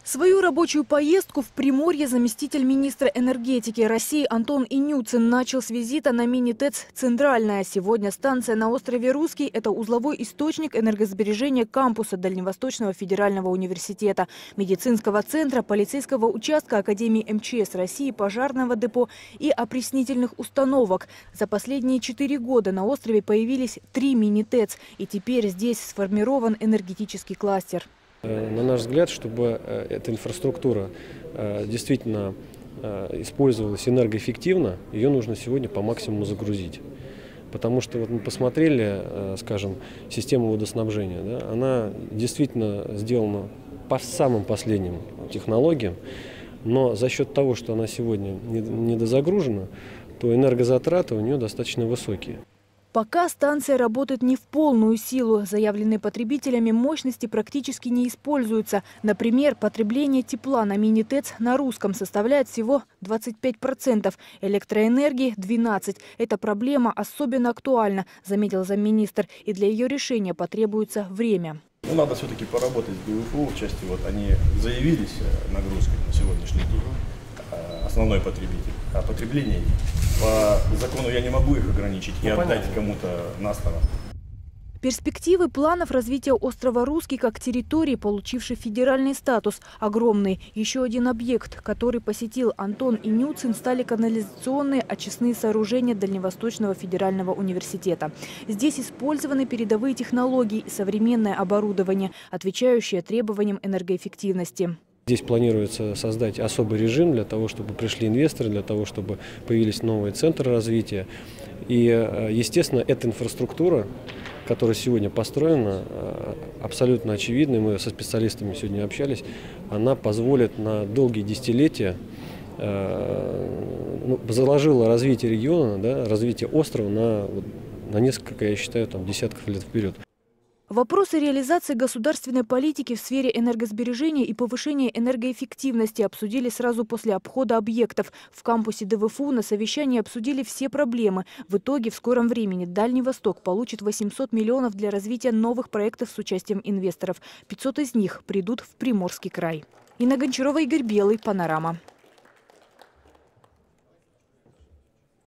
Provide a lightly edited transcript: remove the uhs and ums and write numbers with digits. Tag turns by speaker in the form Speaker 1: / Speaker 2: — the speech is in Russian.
Speaker 1: Свою рабочую поездку в Приморье заместитель министра энергетики России Антон Инюцин начал с визита на мини-ТЭЦ «Центральная». Сегодня станция на острове Русский – это узловой источник энергосбережения кампуса Дальневосточного федерального университета, медицинского центра, полицейского участка Академии МЧС России, пожарного депо и опреснительных установок. За последние 4 года на острове появились 3 мини-ТЭЦ, и теперь здесь сформирован энергетический кластер.
Speaker 2: На наш взгляд, чтобы эта инфраструктура действительно использовалась энергоэффективно, ее нужно сегодня по максимуму загрузить. Потому что вот мы посмотрели, скажем, систему водоснабжения, да, она действительно сделана по самым последним технологиям, но за счет того, что она сегодня недозагружена, то энергозатраты у нее достаточно высокие.
Speaker 1: Пока станция работает не в полную силу. Заявленные потребителями мощности практически не используются. Например, потребление тепла на мини-ТЭЦ на Русском составляет всего 25%, электроэнергии – 12%. Эта проблема особенно актуальна, заметил замминистр, и для ее решения потребуется время.
Speaker 3: Надо все-таки поработать с ДВФУ в части, вот они заявились нагрузкой на сегодняшний день, основной потребитель, а потребление по закону я не могу их ограничить и отдать кому-то на сторону.
Speaker 1: Перспективы планов развития острова Русский как территории, получившей федеральный статус, огромные. Еще один объект, который посетил Антон Инюцин, стали канализационные очистные сооружения Дальневосточного федерального университета. Здесь использованы передовые технологии и современное оборудование, отвечающее требованиям энергоэффективности.
Speaker 2: Здесь планируется создать особый режим для того, чтобы пришли инвесторы, для того, чтобы появились новые центры развития. И, естественно, эта инфраструктура, которая сегодня построена, абсолютно очевидна, мы со специалистами сегодня общались, она позволит на долгие десятилетия, заложила развитие региона, да, развитие острова на несколько, я считаю, десятков лет вперед.
Speaker 1: Вопросы реализации государственной политики в сфере энергосбережения и повышения энергоэффективности обсудили сразу после обхода объектов. В кампусе ДВФУ на совещании обсудили все проблемы. В итоге в скором времени Дальний Восток получит 800 миллионов для развития новых проектов с участием инвесторов. 500 из них придут в Приморский край. Инна Гончарова, Игорь Белый, Панорама.